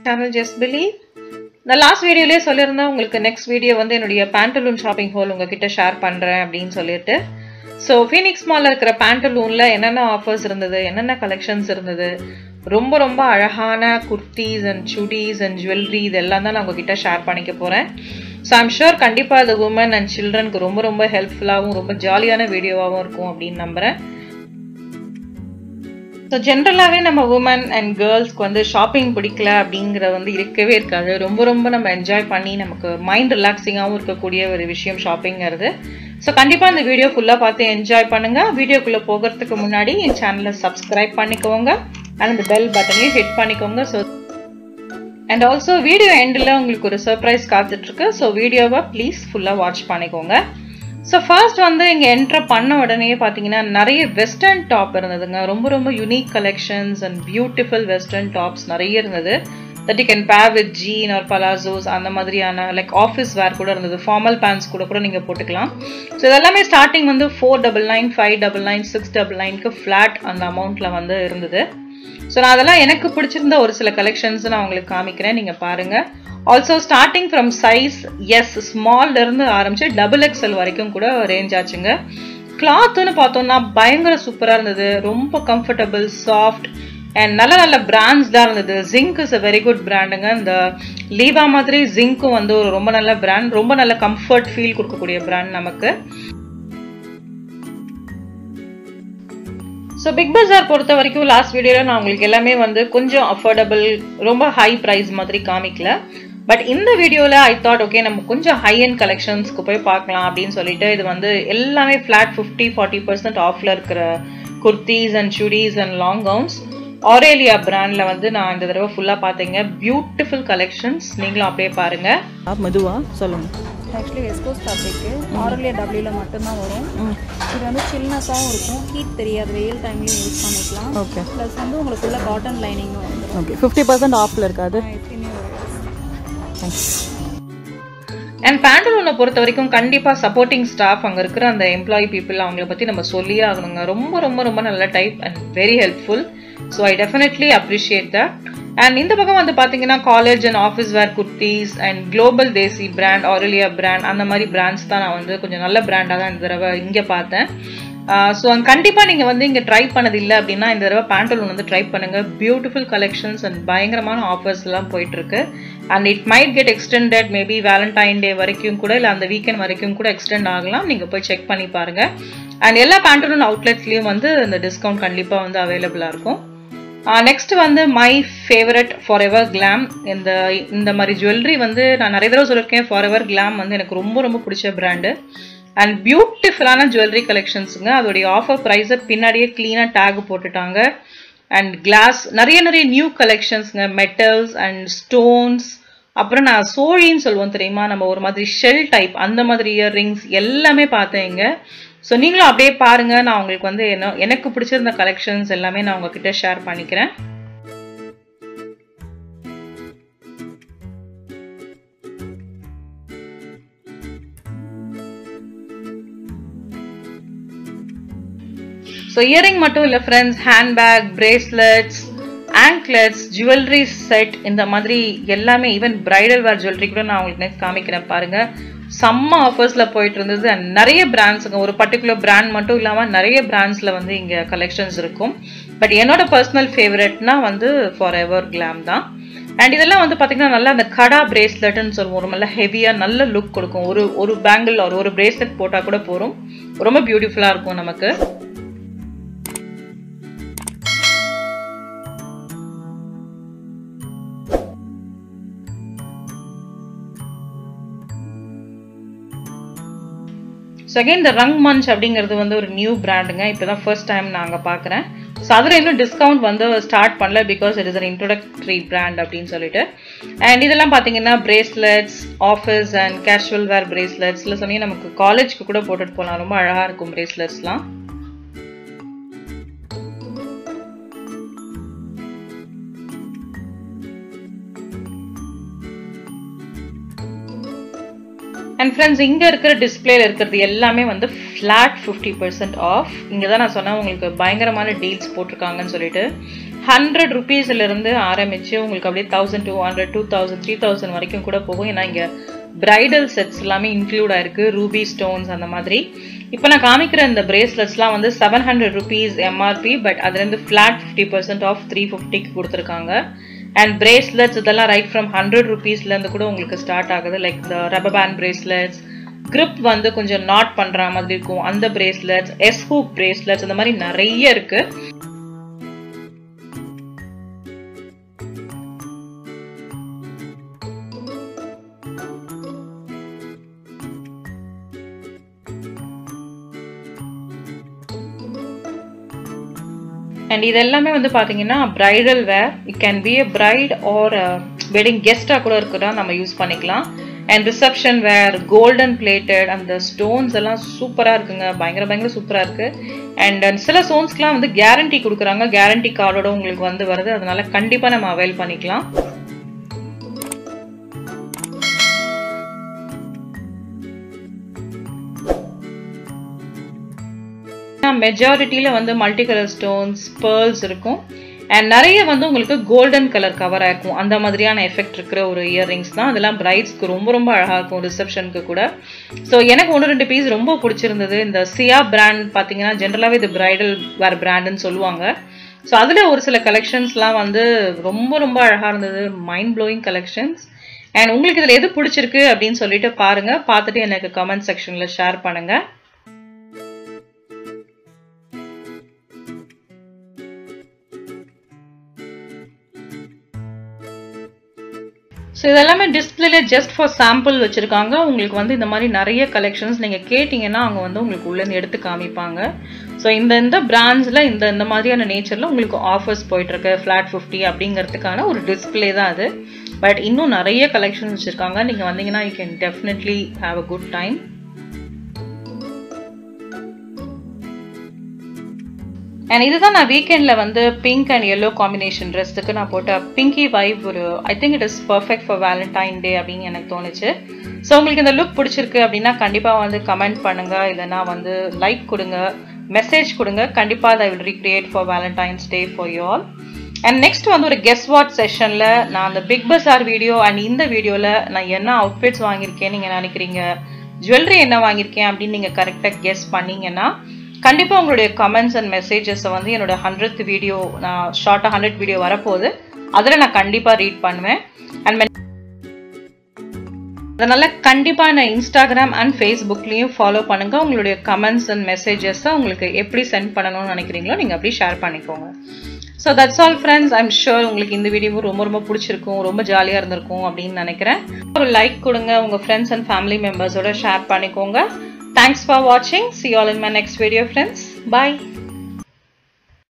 channel Just Believe. The last video le sollirundha ungalku next video vandu enodiya pantaloon shopping haul ungakitta share pandren appdin sollittu. So Phoenix Mall la irukra pantaloon la enna offers irundhathu enna collections irundhathu romba romba alagana kurtis and chudis and jewelry idella dhaan na ungakitta share panikka poren. So I'm sure kandipa the women and children ku romba romba helpful avum romba jollyana video avum irukum appdin nambren. So generally நம்ம women and girls க்கு வந்து shopping பிடிக்கல அப்படிங்கறது வந்து இருக்கவே இருக்காது. ரொம்ப நம்ம என்ஜாய் பண்ணி நமக்கு மைண்ட் ரிலாக்ஸிங்காவும் இருக்கக்கூடிய ஒரு விஷயம் ஷாப்பிங்ங்கிறது. சோ கண்டிப்பா இந்த வீடியோ ஃபுல்லா பார்த்து என்ஜாய் பண்ணுங்க. வீடியோக்குள்ள போகிறதுக்கு முன்னாடி என் சேனலை சப்ஸ்கிரைப் பண்ணிக்கோங்க and அந்த பெல் பட்டனையும் ஹிட் பண்ணிக்கோங்க. சோ and also வீடியோ எண்ட்ல உங்களுக்கு ஒரு சர்ப்ரைஸ் காத்துட்டு இருக்கு. சோ வீடியோவை ப்ளீஸ் ஃபுல்லா வாட்ச் பண்ணிக்கோங்க. So first வந்து இங்க என்டர் பண்ண உடனே பாத்தீங்கன்னா நிறைய வெஸ்டர்ன் டாப் இருந்ததுங்க. ரொம்ப unique collections and beautiful western tops நிறைய இருந்தது. that you can pair with jean or palazzos அந்த மாதிரியான லைக் ஆபீஸ் வேர் கூட இருந்தது. ஃபார்மல் பேண்ட்ஸ் கூட நீங்க போட்டுக்கலாம். சோ இதெல்லாம் ஸ்டார்டிங் வந்து 499, 599, 699 க்கு ஃபிளாட் அந்த அமௌண்ட்ல வந்து இருந்தது. சோ நான் அதெல்லாம் எனக்கு பிடிச்சிருந்த ஒரு சில கலெக்ஷன்ஸ் நான் உங்களுக்கு காமிக்கிறேன், நீங்க பாருங்க. Also starting from size yes small ல இருந்து ஆரம்பிச்சு XXL வரைக்கும் கூட ரேஞ்ச் ஆச்சுங்க. கிளாத்னு பார்த்தோம்னா பயங்கர சூப்பரா இருந்தது. ரொம்ப கம்ஃபர்ட்டபிள், சாஃப்ட் and நல்ல பிராண்ட்ஸ் தான் இருந்தது. Zinc is a very good brandங்க. இந்த லீவா மாதிரி Zincம் வந்து ஒரு ரொம்ப நல்ல பிராண்ட், ரொம்ப நல்ல கம்ஃபர்ட் ஃபீல் கொடுக்கக்கூடிய பிராண்ட் நமக்கு. So Big Bazaar பொறுத்த வரைக்கும் லாஸ்ட் வீடியோல நான் உங்களுக்கு எல்லாமே வந்து கொஞ்சம் அஃபோர்டபிள், ரொம்ப ஹை பிரைஸ் மாதிரி காமிக்கல. பட் இந்த வீடியோல ஐ தாட் ஓகே நம்ம கொஞ்சம் ஹை எண்ட் கலெக்ஷன்ஸ்க்கு போய் பார்க்கலாம் அப்படின்னு சொல்லிட்டு இது வந்து எல்லாமே ஃபிளாட் 50-40% ஆஃப்ல இருக்கிற kurtis and chudis and long gowns Aurelia பிராண்ட்ல வந்து நான் இந்த தடவை ஃபுல்லா பார்த்தேங்க. பியூட்டிஃபுல் கலெக்ஷன்ஸ், நீங்களும் அப்படியே பாருங்க. மெதுவா சொல்லுங்க. ஆக்சுவலி வெஸ்கோஸ் ஃபேப்ரிக்கு ஆரேலியா டபிள்யூல மட்டும்தான் வரும். இது வந்து சில்னஸாகவும் இருக்கும், ஹீட் தெரியாது, வெயில் டைம்லையும் யூஸ் பண்ணிக்கலாம். ஓகே. ப்ளஸ் வந்து உங்களுக்குள்ள காட்டன் லைனிங்கும் வந்துடும். ஓகே. 50% ஆஃப்ல இருக்காது. அண்ட் பேண்டலூனை பொறுத்த வரைக்கும் கண்டிப்பா சப்போர்ட்டிங் ஸ்டாஃப் அங்க இருக்கிற அந்த எம்ப்ளாயி பீப்புள் அவங்கள பத்தி நம்ம சொல்லியே ஆகணுங்க. ரொம்ப நல்ல type and very helpful. So I definitely appreciate that. And இந்த பக்கம் வந்து பாத்தீங்கன்னா college and office wear kurtis and global Desi brand, Aurelia brand அந்த மாதிரி பிராண்ட்ஸ் தான் நான் வந்து கொஞ்சம் நல்ல பிராண்டாக தான் இந்த தடவை இங்கே பார்த்தேன். ஸோ கண்டிப்பா நீங்க வந்து இங்க ட்ரை பண்ணது இல்லை அப்படின்னா இந்த தடவை பேண்டலூன் வந்து ட்ரை பண்ணுங்க. பியூட்டிஃபுல் கலெக்ஷன்ஸ் அண்ட் பயங்கரமான ஆஃபர்ஸ் எல்லாம் போயிட்டு இருக்கு. And it might get extended, maybe Valentine day வரைக்கும் கூட இல்லை அந்த வீக்கெண்ட் வரைக்கும் கூட எக்ஸ்டெண்ட் ஆகலாம். நீங்க போய் செக் பண்ணி பாருங்க. அண்ட் எல்லா பேண்டலூன் அவுட்லெட்ஸ்லயும் வந்து இந்த டிஸ்கவுண்ட் கண்டிப்பா வந்து அவைலபிளா இருக்கும். நெக்ஸ்ட் வந்து மை ஃபேவரட் ஃபாரெவர் கிளாம். இந்த மாதிரி ஜுவல்லரி வந்து நான் நிறைய தடவை சொல்லியிருக்கேன். ஃபாரெவர் கிளாம் வந்து எனக்கு ரொம்ப பிடிச்ச பிராண்டு அண்ட் பியூட்டிஃபுல்லான ஜுவல்லரி கலெக்ஷன்ஸுங்க. அதோடைய ஆஃபர் ப்ரைஸை பின்னாடியே கிளீனாக டேக் போட்டுட்டாங்க. அண்ட் கிளாஸ் நிறைய நியூ கலெக்ஷன்ஸுங்க, மெட்டல்ஸ் அண்ட் ஸ்டோன்ஸ். அப்புறம் நான் சோழின்னு சொல்லுவோம் தெரியுமா, நம்ம ஒரு மாதிரி ஷெல் டைப் அந்த மாதிரி இயர்ரிங்ஸ் எல்லாமே பார்த்தேங்க. ஸோ நீங்களும் அப்படியே பாருங்க. நான் உங்களுக்கு வந்து எனக்கு பிடிச்சிருந்த கலெக்ஷன்ஸ் எல்லாமே நான் உங்ககிட்ட ஷேர் பண்ணிக்கிறேன். ஸோ இயரிங் மட்டும் இல்லை friends, handbag, bracelets, anklets, jewellery set இந்த மாதிரி எல்லாமே, ஈவன் பிரைடல் வேர் ஜுவல்லரி கூட நான் உங்களுக்கு நெக்ஸ்ட் காமிக்கிறேன் பாருங்க. செம்ம ஆஃபர்ஸ்ல போயிட்டு இருந்தது. அண்ட் நிறைய பிராண்ட்ஸுங்க, ஒரு பர்டிகுலர் பிராண்ட் மட்டும் இல்லாமல் நிறைய பிராண்ட்ஸ்ல வந்து இங்க கலெக்ஷன்ஸ் இருக்கும். பட் என்னோட பர்சனல் ஃபேவரட்னா வந்து ஃபாரெவர் கிளாம் தான். அண்ட் இதெல்லாம் வந்து பாத்தீங்கன்னா நல்லா அந்த கடா பிரேஸ்லெட்னு சொல்லுவோம், ஒரு நல்ல ஹெவியா நல்ல லுக் கொடுக்கும். ஒரு பேங்கிள் ஒரு பிரேஸ்லெட் போட்டா கூட போறோம், ரொம்ப பியூட்டிஃபுல்லா இருக்கும் நமக்கு. ஸோ அகைன் இந்த ரங் மஞ்ச் அப்படிங்கிறது வந்து ஒரு நியூ பிராண்டுங்க. இப்போதான் ஃபர்ஸ்ட் டைம் நான் அங்கே பார்க்குறேன். ஸோ அதில் இன்னும் டிஸ்கவுண்ட் வந்து ஸ்டார்ட் பண்ணல, because it is an introductory brand அப்படின்னு சொல்லிட்டு. அண்ட் இதெல்லாம் பார்த்தீங்கன்னா bracelets, office and casual wear bracelets. இல்லை சொன்னீங்க நமக்கு காலேஜ்க்கு கூட போட்டுட்டு போகலாம், ரொம்ப அழகாக இருக்கும் பிரேஸ்லெட்ஸ்லாம். And friends, இங்க இருக்கிற டிஸ்ப்ளேல இருக்கிறது எல்லாமே வந்து flat 50% ஆஃப். இங்க தான் நான் சொன்னேன் உங்களுக்கு பயங்கரமான டீல்ஸ் போட்டிருக்காங்கன்னு சொல்லிட்டு. 100 rupeesல இருந்து ஆரம்பிச்சு உங்களுக்கு அப்படியே 1200, 2000, 3000 வரைக்கும் கூட போகும். ஏன்னா இங்க பிரைடல் செட்ஸ் எல்லாமே இன்க்ளூட் ஆயிருக்கு, ரூபி ஸ்டோன்ஸ் அந்த மாதிரி. இப்போ நான் காமிக்கிற இந்த பிரேஸ்லெட்ஸ்லாம் வந்து 700 rupees MRP, பட் அதுல இருந்து ஃபிளாட் 50% ஆஃப் 350க்கு கொடுத்துருக்காங்க. அண்ட் பிரேஸ்லெட்ஸ் இதெல்லாம் ரைட் ஃப்ரம் 100 rupeesல இருந்து கூட உங்களுக்கு ஸ்டார்ட் ஆகுது. Like the rubber band bracelets, grip வந்து கொஞ்சம் நாட் பண்ற மாதிரி இருக்கும் அந்த பிரேஸ்லெட்ஸ், எஸ் ஹூக் பிரேஸ்லெட்ஸ், இந்த மாதிரி நிறைய இருக்கு. And இது எல்லாமே வந்து பாத்தீங்கன்னா bridal wear. It can be a bride or a wedding guest கூட இருக்குதா நம்ம யூஸ் பண்ணிக்கலாம். And reception wear, golden plated, and the stones எல்லாம் சூப்பரா இருக்குங்க, பயங்கர சூப்பரா இருக்கு. And சில ஸ்டோன்ஸ்க்குலாம் வந்து கேரண்டி கொடுக்குறாங்க, கேரண்டி கார்டோட உங்களுக்கு வந்து வருது, அதனால கண்டிப்பா நம்ம அவைல் பண்ணிக்கலாம். மெஜாரிட்டியில வந்து மல்டி கலர் ஸ்டோன்ஸ், பேர்ல்ஸ் இருக்கும். அண்ட் நிறைய வந்து உங்களுக்கு கோல்டன் கலர் கவர் ஆயிருக்கும், அந்த மாதிரியான எஃபெக்ட் இருக்கிற ஒரு இயர்ரிங்ஸ் தான். அதெல்லாம் பிரைட்ஸ்க்கு ரொம்ப அழகா இருக்கும், ரிசப்ஷனுக்கு கூட. ஸோ எனக்கு 1-2 பீஸ் ரொம்ப பிடிச்சிருந்தது. இந்த சியா பிராண்ட் பார்த்தீங்கன்னா ஜென்ரலாகவே இது பிரைடல் வேர் பிராண்டுன்னு சொல்லுவாங்க. ஸோ அதில் ஒரு சில கலெக்ஷன்ஸ்லாம் வந்து ரொம்ப அழகாக இருந்தது, மைண்ட் ப்ளோயிங் கலெக்ஷன்ஸ். அண்ட் உங்களுக்கு இதில் எது பிடிச்சிருக்கு அப்படின்னு சொல்லிட்டு பாருங்க, பார்த்துட்டு எனக்கு கமெண்ட் செக்ஷனில் ஷேர் பண்ணுங்க. ஸோ இதெல்லாமே டிஸ்பிளேல ஜஸ்ட் ஃபார் சாம்பிள் வச்சிருக்காங்க. உங்களுக்கு வந்து இந்த மாதிரி நிறைய கலெக்ஷன்ஸ் நீங்கள் கேட்டிங்கன்னா அவங்க வந்து உங்களுக்கு உள்ளேருந்து எடுத்து காமிப்பாங்க. ஸோ இந்த பிராண்ட்ஸில் இந்த மாதிரியான நேச்சரில் உங்களுக்கு ஆஃபர்ஸ் போயிட்டுருக்கு, ஃப்ளாட் 50 அப்படிங்கிறதுக்கான ஒரு டிஸ்பிளே தான் அது. பட் இன்னும் நிறைய கலெக்ஷன்ஸ் வச்சுருக்காங்க, நீங்கள் வந்தீங்கன்னா you can definitely have a good time. And இதுதான் நான் வீக்கெண்ட்ல வந்து பிங்க் அண்ட் எல்லோ காம்பினேஷன் ட்ரெஸ்ஸுக்கு நான் போட்ட பிங்கி வைப். ஒரு I think it is perfect for Valentine day அப்படின்னு எனக்கு தோணுச்சு. ஸோ உங்களுக்கு இந்த லுக் பிடிச்சிருக்கு அப்படின்னா கண்டிப்பாக வந்து கமெண்ட் பண்ணுங்க, இல்லைன்னா வந்து லைக் கொடுங்க, மெசேஜ் கொடுங்க. கண்டிப்பாக I will recreate for Valentine's day for you all. And next வந்து ஒரு கெஸ் வாட் செஷனில் நான் அந்த பிக் பஸார் வீடியோ அண்ட் இந்த வீடியோவில் நான் என்ன அவுட்ஃபிட்ஸ் வாங்கியிருக்கேன் நீங்கள் நினைக்கிறீங்க, ஜுவல்லரி என்ன வாங்கியிருக்கேன் அப்படின்னு நீங்கள் கரெக்டாக கெஸ் பண்ணீங்கன்னா கண்டிப்பாக உங்களுடைய கமெண்ட்ஸ் அண்ட் மெசேஜஸை வந்து என்னோட 100th வீடியோ, நான் ஷார்ட்டாக 100 வீடியோ வரப்போகுது, அதில் நான் கண்டிப்பாக ரீட் பண்ணுவேன். அண்ட் அதனால் கண்டிப்பாக நான் இன்ஸ்டாகிராம் அண்ட் ஃபேஸ்புக்லேயும் ஃபாலோ பண்ணுங்கள். உங்களுடைய கமெண்ட்ஸ் அண்ட் மெசேஜஸை உங்களுக்கு எப்படி சென்ட் பண்ணணும்னு நினைக்கிறீங்களோ நீங்கள் அப்படி ஷேர் பண்ணிக்கோங்க. So that's all friends. I'm sure உங்களுக்கு இந்த வீடியோ ரொம்ப பிடிச்சிருக்கும், ரொம்ப ஜாலியாக இருந்திருக்கும் அப்படின்னு நினைக்கிறேன். ஒரு லைக் கொடுங்க, உங்கள் ஃப்ரெண்ட்ஸ் அண்ட் ஃபேமிலி மெம்பர்ஸோட ஷேர் பண்ணிக்கோங்க. Thanks for watching. See you all in my next video, friends. Bye.